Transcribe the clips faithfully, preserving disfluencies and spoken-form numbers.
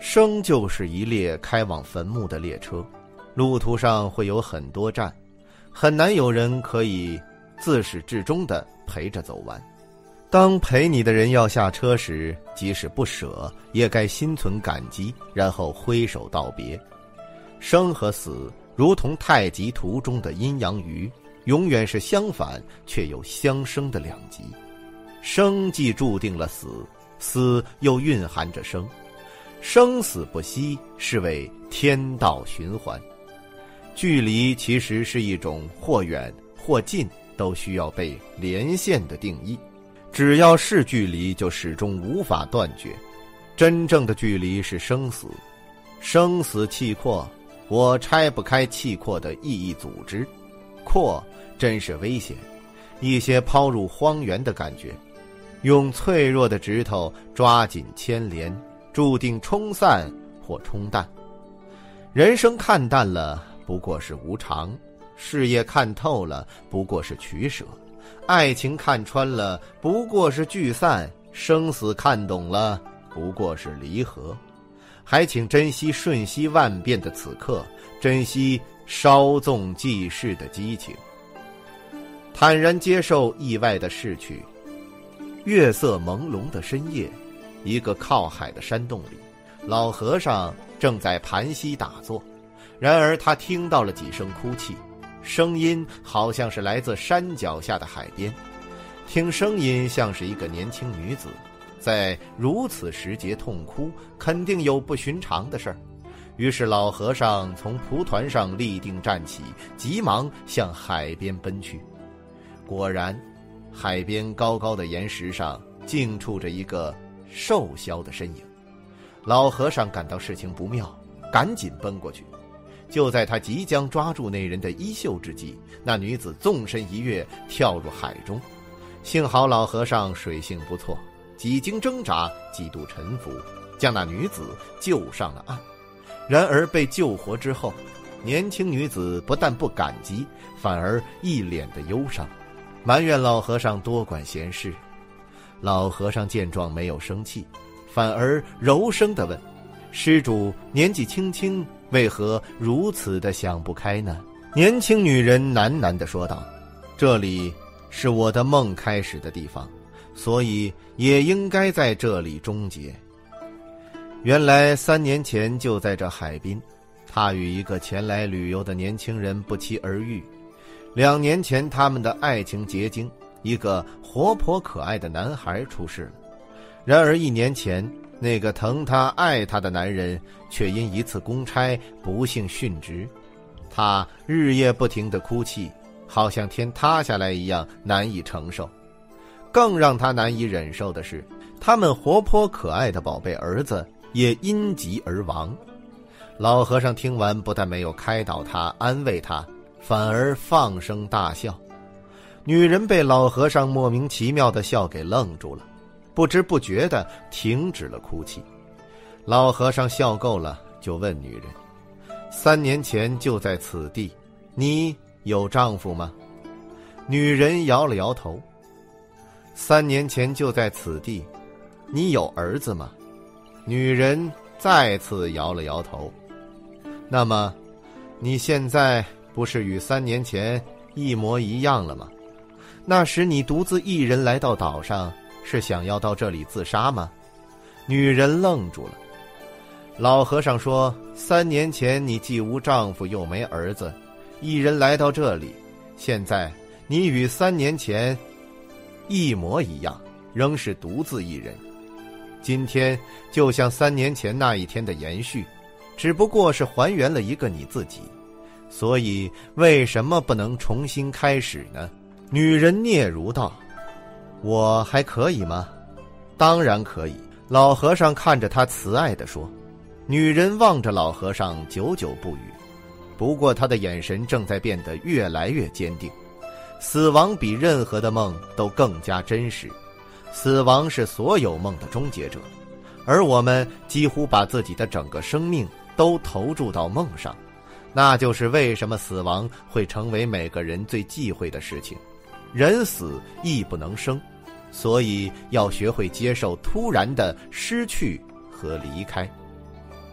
生就是一列开往坟墓的列车，路途上会有很多站，很难有人可以自始至终地陪着走完。当陪你的人要下车时，即使不舍，也该心存感激，然后挥手道别。生和死如同太极图中的阴阳鱼，永远是相反却又相生的两极。生既注定了死，死又蕴含着生，生死不息，是为天道循环。距离其实是一种或远或近都需要被连线的定义，只要是距离就始终无法断绝。真正的距离是生死，生死契阔，我拆不开契阔的意义组织，阔真是危险，一些抛入荒原的感觉，用脆弱的指头抓紧牵连，注定冲散或冲淡。人生看淡了不过是无常，事业看透了不过是取舍，爱情看穿了不过是聚散，生死看懂了不过是离合。还请珍惜瞬息万变的此刻，珍惜稍纵即逝的激情，坦然接受意外的逝去。月色朦胧的深夜，一个靠海的山洞里，老和尚正在盘膝打坐，然而他听到了几声哭泣，声音好像是来自山脚下的海边，听声音像是一个年轻女子在如此时节痛哭，肯定有不寻常的事儿。于是老和尚从蒲团上立定站起，急忙向海边奔去。果然，海边高高的岩石上静处着一个瘦削的身影。老和尚感到事情不妙，赶紧奔过去。就在他即将抓住那人的衣袖之际，那女子纵身一跃，跳入海中。幸好老和尚水性不错，几经挣扎，几度沉浮，将那女子救上了岸。然而被救活之后，年轻女子不但不感激，反而一脸的忧伤，埋怨老和尚多管闲事。老和尚见状没有生气，反而柔声地问：施主年纪轻轻，为何如此的想不开呢？年轻女人喃喃地说道：这里是我的梦开始的地方，所以也应该在这里终结。原来三年前就在这海滨，他与一个前来旅游的年轻人不期而遇。两年前他们的爱情结晶，一个活泼可爱的男孩出世了。然而一年前，那个疼他爱他的男人却因一次公差不幸殉职。他日夜不停地哭泣，好像天塌下来一样难以承受。更让他难以忍受的是，他们活泼可爱的宝贝儿子也因疾而亡。老和尚听完，不但没有开导他安慰他，反而放声大笑。女人被老和尚莫名其妙的笑给愣住了，不知不觉地停止了哭泣。老和尚笑够了，就问女人：三年前就在此地，你有丈夫吗？女人摇了摇头。三年前就在此地，你有儿子吗？女人再次摇了摇头。那么你现在不是与三年前一模一样了吗？那时你独自一人来到岛上，是想要到这里自杀吗？女人愣住了。老和尚说：三年前你既无丈夫又没儿子，一人来到这里，现在你与三年前一模一样，仍是独自一人。今天就像三年前那一天的延续，只不过是还原了一个你自己，所以为什么不能重新开始呢？女人嗫嚅道：我还可以吗？当然可以。老和尚看着她慈爱地说。女人望着老和尚久久不语，不过她的眼神正在变得越来越坚定。死亡比任何的梦都更加真实，死亡是所有梦的终结者，而我们几乎把自己的整个生命都投注到梦上，那就是为什么死亡会成为每个人最忌讳的事情。人死亦不能生，所以要学会接受突然的失去和离开。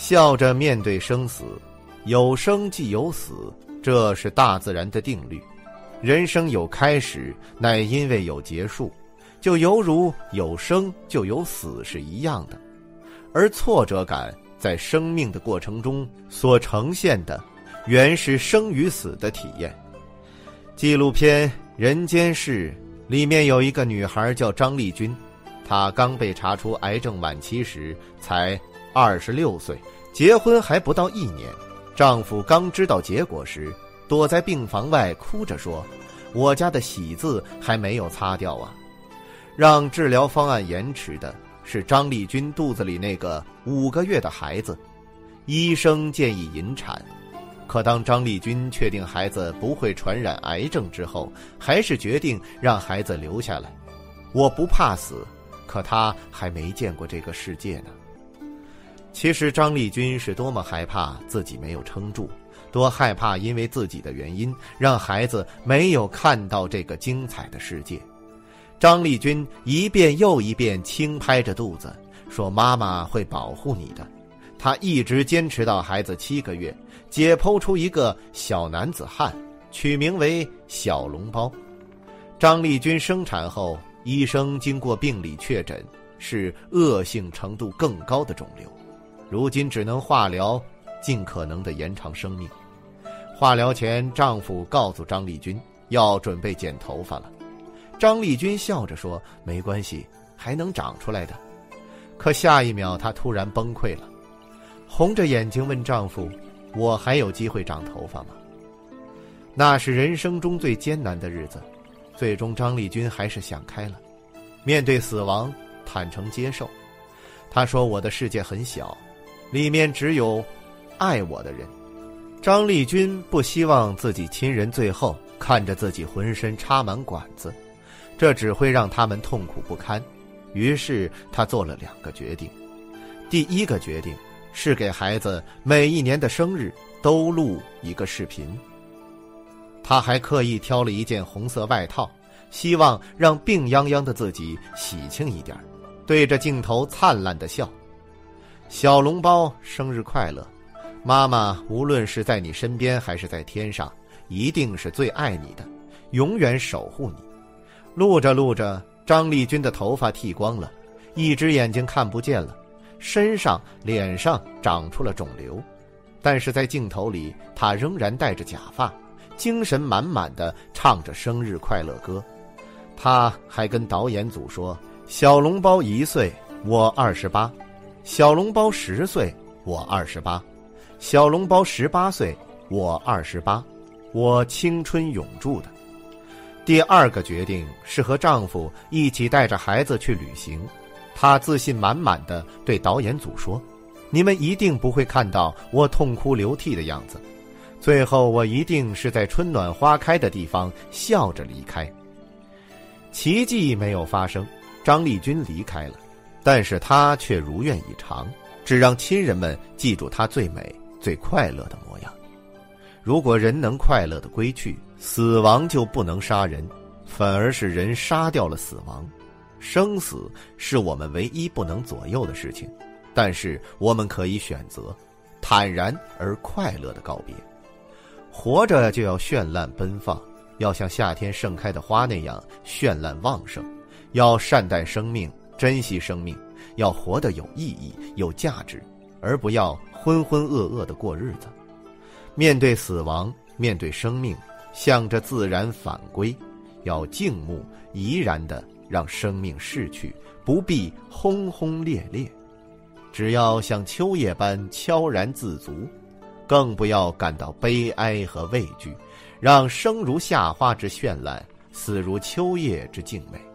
笑着面对生死，有生即有死，这是大自然的定律。人生有开始，乃因为有结束，就犹如有生就有死是一样的。而挫折感在生命的过程中所呈现的，原是生与死的体验。纪录片《人间世》里面有一个女孩叫张丽君，她刚被查出癌症晚期时才二十六岁，结婚还不到一年。丈夫刚知道结果时，躲在病房外哭着说：“我家的喜字还没有擦掉啊！”让治疗方案延迟的是张丽君肚子里那个五个月的孩子。医生建议引产，可当张丽君确定孩子不会传染癌症之后，还是决定让孩子留下来。我不怕死，可她还没见过这个世界呢。其实张丽君是多么害怕自己没有撑住，多害怕因为自己的原因让孩子没有看到这个精彩的世界。张丽君一遍又一遍轻拍着肚子，说妈妈会保护你的。她一直坚持到孩子七个月，解剖出一个小男子汉，取名为小笼包。张丽君生产后，医生经过病理确诊是恶性程度更高的肿瘤，如今只能化疗，尽可能的延长生命。化疗前，丈夫告诉张丽君要准备剪头发了。张丽君笑着说：“没关系，还能长出来的。”可下一秒，她突然崩溃了，红着眼睛问丈夫：“我还有机会长头发吗？”那是人生中最艰难的日子，最终张丽君还是想开了，面对死亡，坦诚接受。她说：“我的世界很小，里面只有爱我的人。”张丽君不希望自己亲人最后看着自己浑身插满管子，这只会让他们痛苦不堪。于是她做了两个决定。第一个决定是给孩子每一年的生日都录一个视频。她还刻意挑了一件红色外套，希望让病殃殃的自己喜庆一点，对着镜头灿烂的笑。小笼包，生日快乐！妈妈无论是在你身边还是在天上，一定是最爱你的，永远守护你。录着录着，张丽君的头发剃光了，一只眼睛看不见了，身上脸上长出了肿瘤，但是在镜头里她仍然戴着假发，精神满满的唱着生日快乐歌。她还跟导演组说：“小笼包一岁，我二十八；小笼包十岁，我二十八；小笼包十八岁，我二十八，我青春永驻的。”第二个决定是和丈夫一起带着孩子去旅行。她自信满满的对导演组说：“你们一定不会看到我痛哭流涕的样子，最后我一定是在春暖花开的地方笑着离开。”奇迹没有发生，张丽君离开了，但是她却如愿以偿，只让亲人们记住她最美最快乐的模样。如果人能快乐地归去，死亡就不能杀人，反而是人杀掉了死亡。生死是我们唯一不能左右的事情，但是我们可以选择坦然而快乐地告别。活着就要绚烂奔放，要像夏天盛开的花那样绚烂旺盛，要善待生命，珍惜生命，要活得有意义有价值，而不要浑浑噩噩地过日子。面对死亡，面对生命，向着自然返归，要静穆怡然地让生命逝去，不必轰轰烈烈，只要像秋叶般悄然自足，更不要感到悲哀和畏惧，让生如夏花之绚烂，死如秋叶之静美。